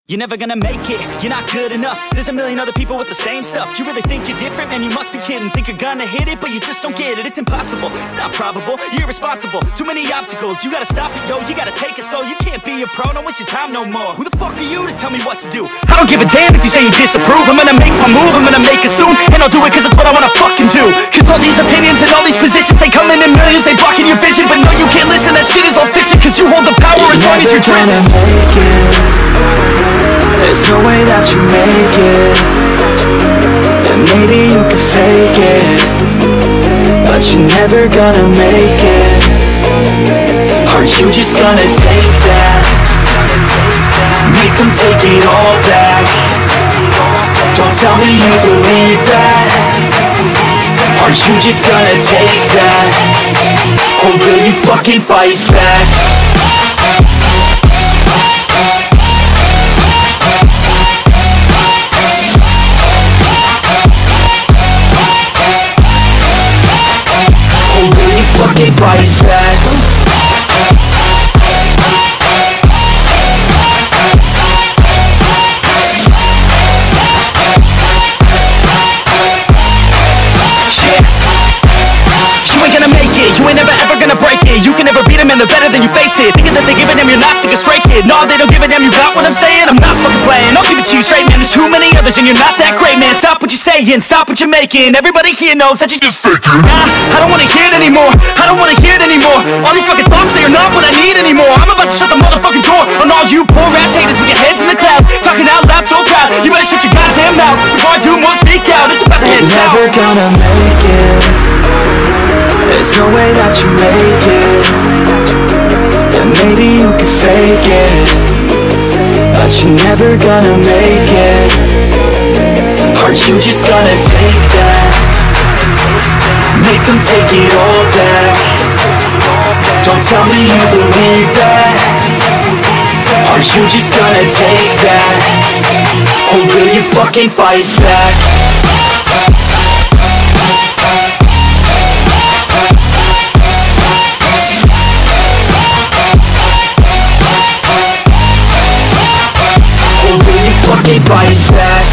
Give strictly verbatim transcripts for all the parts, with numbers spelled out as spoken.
You're never gonna make it, you're not good enough. There's a million other people with the same stuff. You really think you're different? Man, you must be kidding. Think you're gonna hit it, but you just don't get it. It's impossible, it's not probable, you're irresponsible. Too many obstacles, you gotta stop it, yo. You gotta take it slow, you can't be a pro. Don't waste your time no more. Who the fuck are you to tell me what to do? I don't give a damn if you say you disapprove. I'm gonna make my move, I'm gonna make it soon. And I'll do it cause it's what I wanna fucking do. Cause all these opinions and all these positions, they come in in millions, they blocking your vision. But no, you can't listen, that shit is all fiction. Cause you hold the power as long as you're dreaming. There's no way that you make it. And maybe you can fake it, but you're never gonna make it. Are you just gonna take that? Make them take it all back. Don't tell me you believe that. Are you just gonna take that? Or will you fucking fight back? Fucking fight back. You ain't never ever gonna break it. You can never beat them and they're better than you face it. Thinking that they give a damn, you're not thinking straight, kid. No, they don't give a damn, you got what I'm saying? I'm not fucking playing, I'll give it to you straight, man. There's too many others and you're not that great, man. Stop what you're saying, stop what you're making. Everybody here knows that you just faking. Nah, I don't wanna hear it anymore, I don't wanna hear it anymore. All these fucking thoughts, they are not what I need anymore. I'm about to shut the motherfucking door on all you poor ass haters with your heads in the clouds, talking out loud so proud. You better shut your goddamn mouth before I do more speak out. It's about to head south. You're never gonna make it. There's no way that you make it. And maybe you can fake it, but you're never gonna make it. Are you just gonna take that? Make them take it all back. Don't tell me you believe that. Are you just gonna take that? Or will you fucking fight back? Fucking fight back.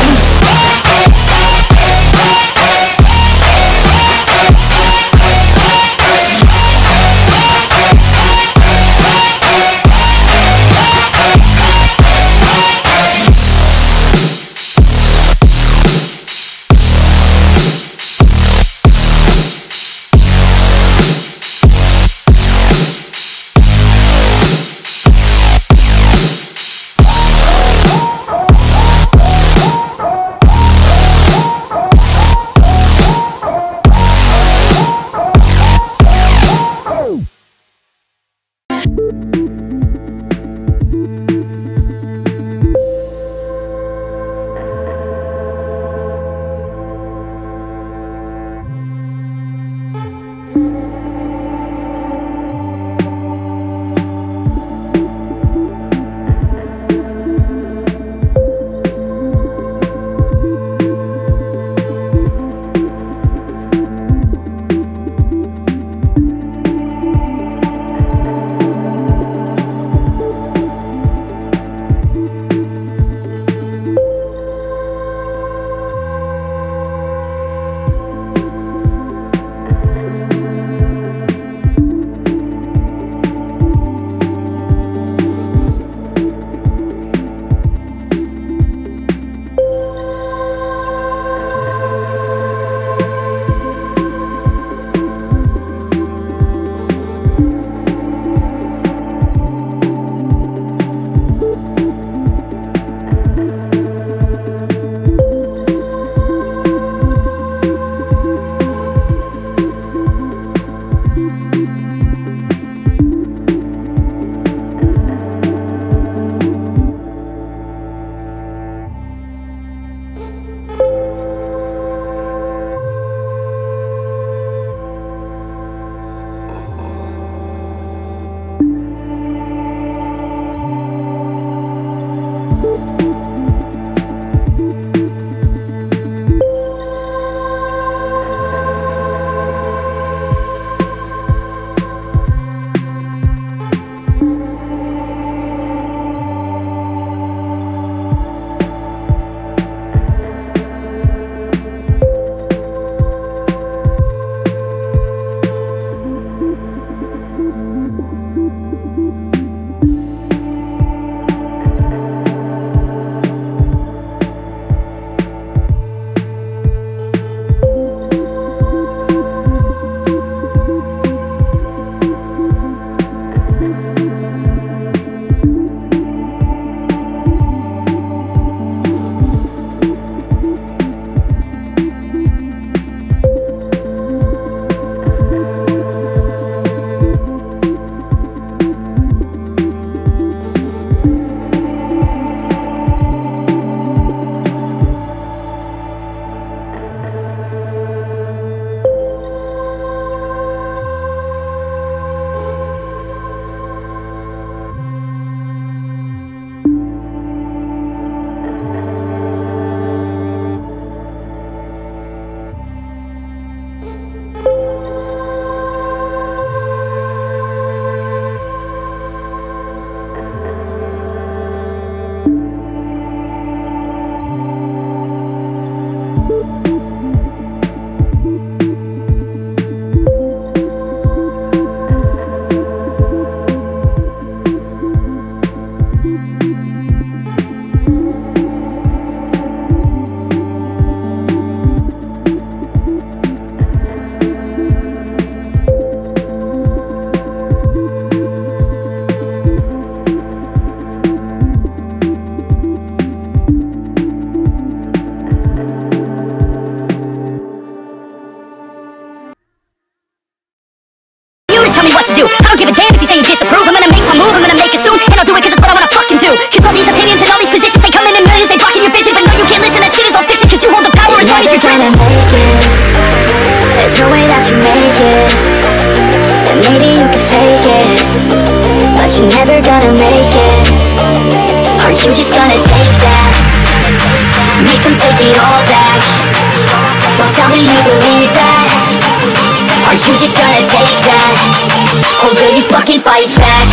you do. I don't give a damn if you say you disapprove. I'm gonna make my move, I'm gonna make it soon, and I'll do it cause it's what I wanna fucking do. Cause all these opinions and all these positions, they come in in millions, they blocking your vision. But no, you can't listen, that shit is all fiction. Cause you hold the power as long as you're dreaming. Make it. There's no way that you make it. And maybe you can fake it, but you're never gonna make it. Are you just gonna take that? Make them take it all back. Don't tell me you believe that. Are you just gonna take that? Or will you fucking fight back?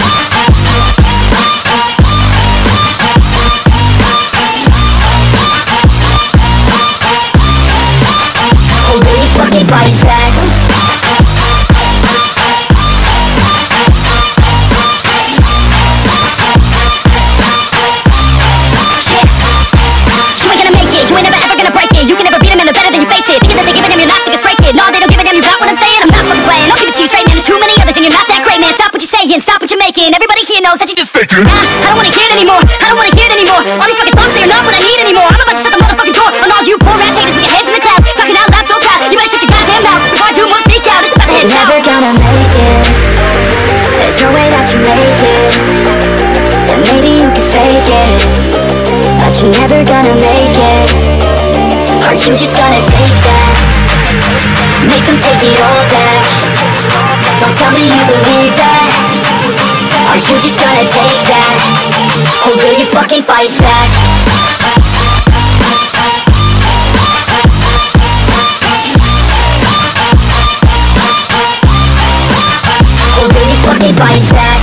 Or will you fucking fight back? Stop what you're making, everybody here knows that you just faking. Nah, I don't wanna hear it anymore, I don't wanna hear it anymore. All these fucking thoughts, they are not what I need anymore. I'm about to shut the motherfucking door on all you poor ass haters with your heads in the clouds. Talking out loud so proud, you better shut your goddamn mouth before I do more speak out. It's about to head south. You're never gonna make it. There's no way that you make it. And maybe you can fake it, but you're never gonna make it. Are you just gonna take that? Make them take it all back. Don't tell me you believe that. Are you just gonna take that? Or will you fucking fight back? Or will you fucking fight back?